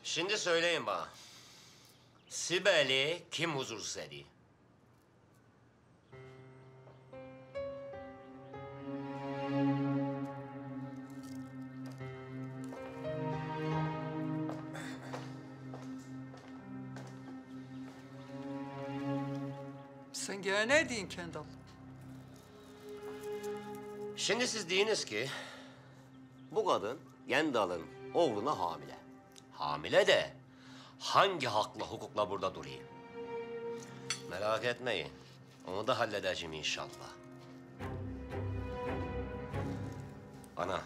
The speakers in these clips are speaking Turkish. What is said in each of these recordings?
Şimdi söyleyin bana. Sibel'i kim huzursuz ediyor? Sen gene ne diyorsun Kendal? Şimdi siz deyiniz ki... ...bu kadın Yendal'ın oğluna hamile. Hamile de hangi hakla hukukla burada durayım? Merak etmeyin. Onu da halledeceğim inşallah. Ana.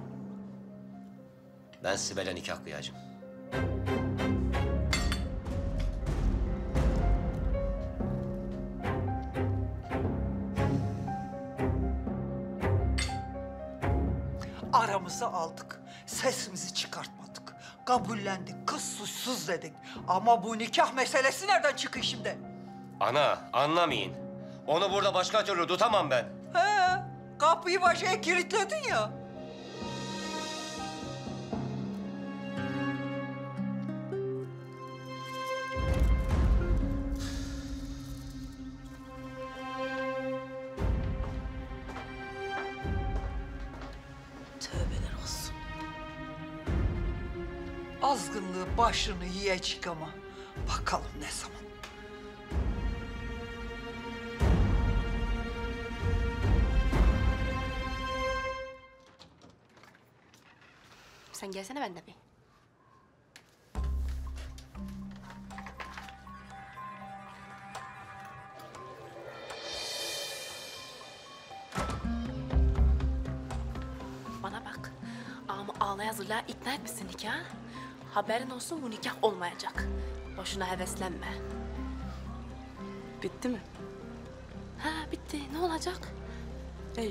Ben Sibel'e nikah kıyacağım. Aramızı aldık, sesimizi çıkartmadık. Kabullendik, kız suçsuz dedik. Ama bu nikah meselesi nereden çıkıyor şimdi? Ana, anlamayın. Onu burada başka türlü tutamam ben. He, kapıyı başa kilitledin ya. Tövbeler olsun. Azgınlığı başını yiyecek ama bakalım ne zaman. Sen gelsene ben de bir. Bana bak. Ağamı ağlaya hazırlığa ikna etmişsin nikah. Haberin olsun bu nikah olmayacak. Boşuna heveslenme. Bitti mi? Ha bitti. Ne olacak? İyi.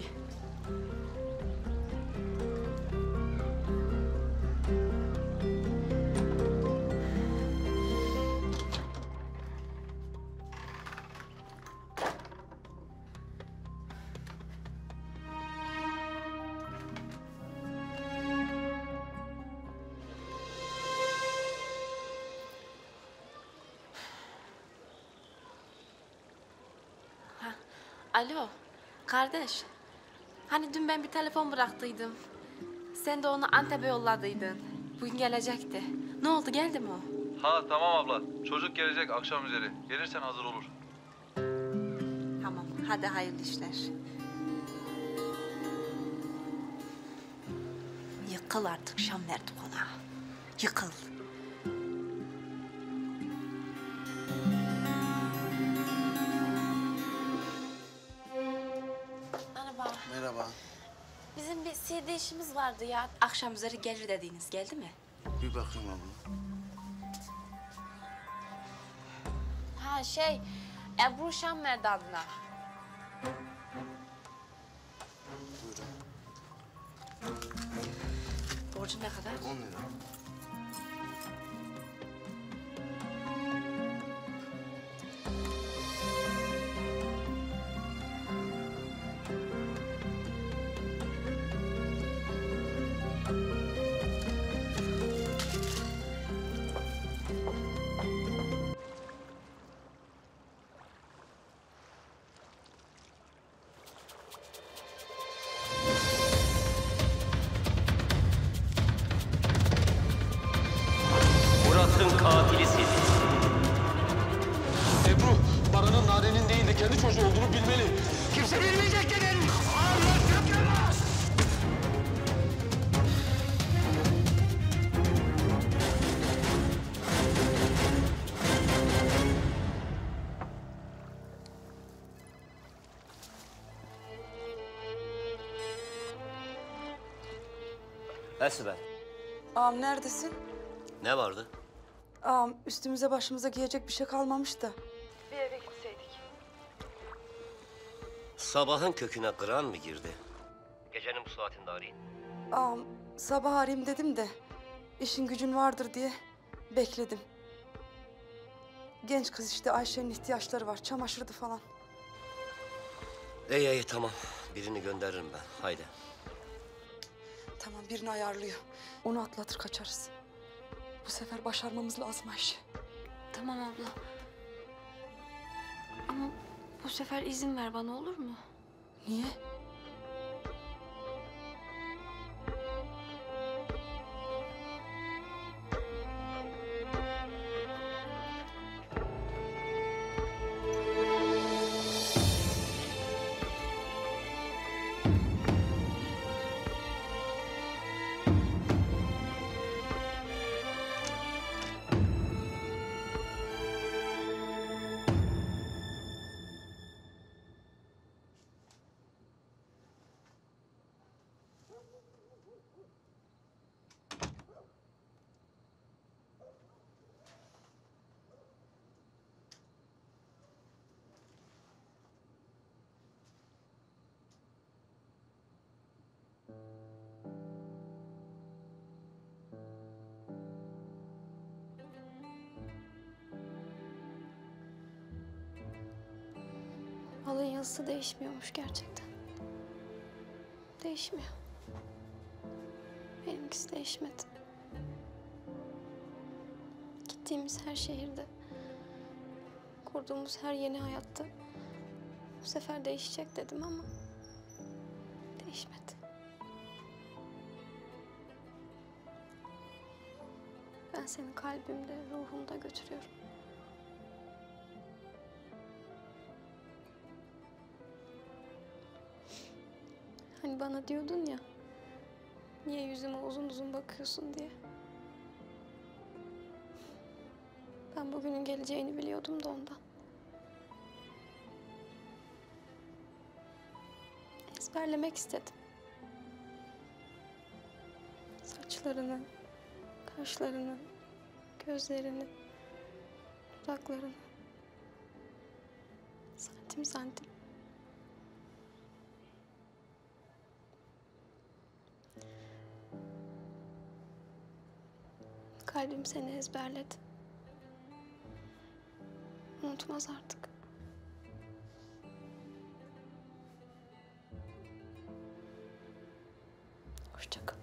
Alo, kardeş. Hani dün ben bir telefon bıraktıydım. Sen de onu Antep'e yolladıydın. Bugün gelecekti. Ne oldu, geldi mi o? Ha tamam abla. Çocuk gelecek akşam üzeri. Gelirsen hazır olur. Tamam, hadi hayırlı işler. Yıkıl artık Şamver konağı. Yıkıl. Merhaba. Merhaba. Bizim bir CD işimiz vardı ya. Akşam üzeri gelir dediğiniz geldi mi? Bir bakayım abla. Ha Ebru Şamver'di adına. Buyurun. Borcu ne kadar? 10 lira. Murat'ın katilisiz. Ebru, Baran'ın Nare'nin değil de kendi çocuğu olduğunu bilmeli. Kimse bilmeyecek dedim. Sibel, Ağam neredesin? ne vardı? Ağam üstümüze başımıza giyecek bir şey kalmamış da. Sabahın köküne kıran mı girdi? Gecenin bu saatinde arayın. Ağam sabah arayayım dedim de işin gücün vardır diye bekledim. Genç kız işte Ayşe'nin ihtiyaçları var. Çamaşırdı falan. İyi tamam. Birini gönderirim ben. Haydi. Tamam birini ayarlıyor. Onu atlatır kaçarız. Bu sefer başarmamız lazım Ayşe. Tamam abla. Ama bu sefer izin ver bana, olur mu? Niye? Balın yazısı değişmiyormuş gerçekten. Değişmiyor. Benimkisi değişmedi. Gittiğimiz her şehirde, kurduğumuz her yeni hayatta bu sefer değişecek dedim ama değişmedi. Ben seni kalbimde, ruhumda götürüyorum. Hani bana diyordun ya, niye yüzüme uzun uzun bakıyorsun diye. Ben bugünün geleceğini biliyordum da ondan. Ezberlemek istedim. Saçlarını, kaşlarını, gözlerini, dudaklarını. Santim santim. Kalbim seni ezberledi. Unutmaz artık. Hoşça kal.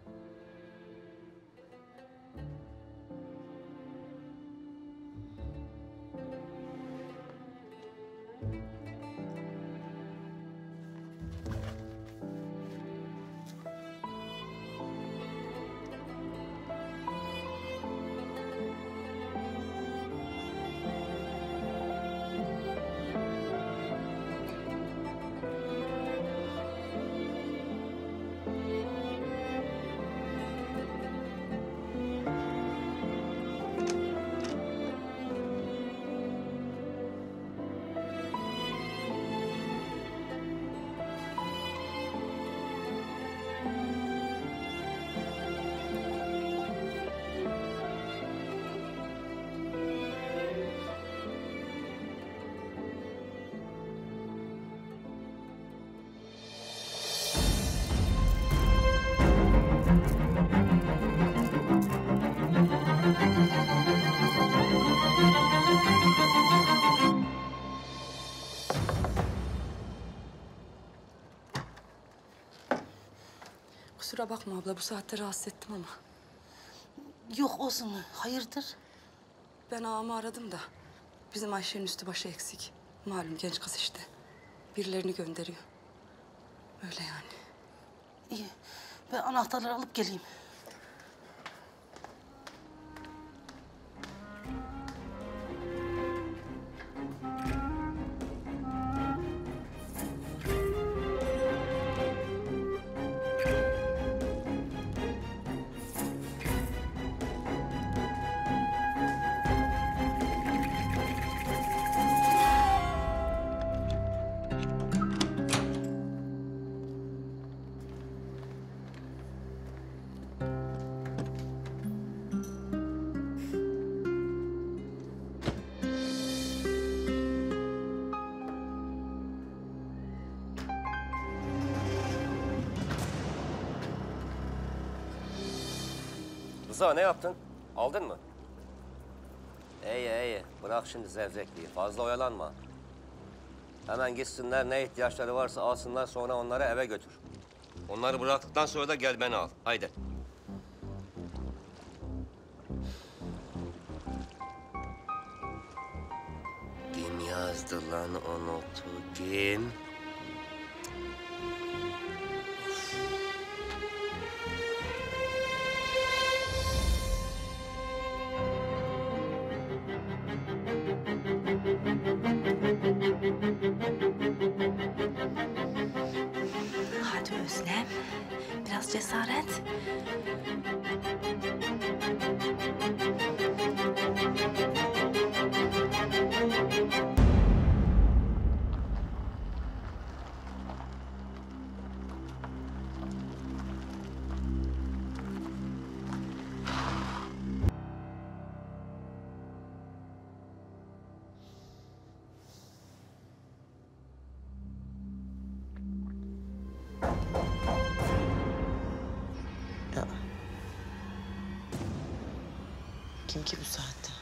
Kusura bakma abla, bu saatte rahatsız ettim ama. Yok olsun, hayırdır? Ben ağamı aradım da bizim Ayşe'nin üstü başı eksik. Malum genç kız işte. Birilerini gönderiyor. Öyle yani. İyi, ben anahtarları alıp geleyim. Rıza ne yaptın? Aldın mı? İyi iyi. Bırak şimdi zevzekliği. Fazla oyalanma. Hemen gitsinler, ne ihtiyaçları varsa alsınlar, sonra onları eve götür. Onları bıraktıktan sonra da gel beni al. Haydi. yazdı lan o notu? Kim? Hadi Özlem, biraz cesaret. Kim ki bu saatte?